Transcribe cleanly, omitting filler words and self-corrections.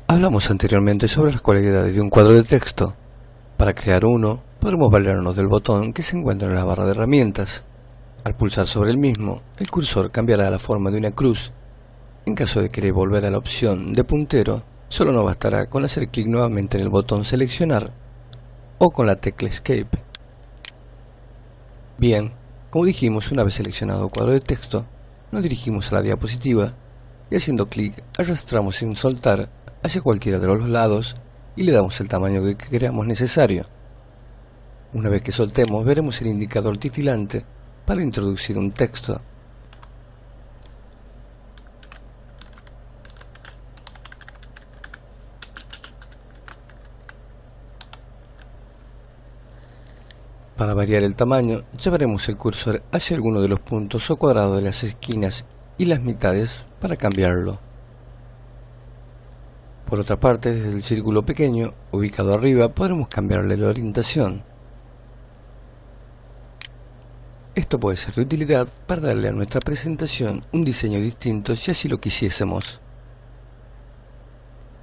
Hablamos anteriormente sobre las cualidades de un cuadro de texto. Para crear uno, podremos valernos del botón que se encuentra en la barra de herramientas. Al pulsar sobre el mismo, el cursor cambiará la forma de una cruz. En caso de querer volver a la opción de puntero, solo nos bastará con hacer clic nuevamente en el botón seleccionar o con la tecla escape. Bien, como dijimos, una vez seleccionado el cuadro de texto, nos dirigimos a la diapositiva y haciendo clic arrastramos sin soltar hacia cualquiera de los lados y le damos el tamaño que creamos necesario. Una vez que soltemos, veremos el indicador titilante para introducir un texto. Para variar el tamaño, llevaremos el cursor hacia alguno de los puntos o cuadrados de las esquinas y las mitades para cambiarlo. Por otra parte, desde el círculo pequeño, ubicado arriba, podremos cambiarle la orientación. Esto puede ser de utilidad para darle a nuestra presentación un diseño distinto si así lo quisiésemos.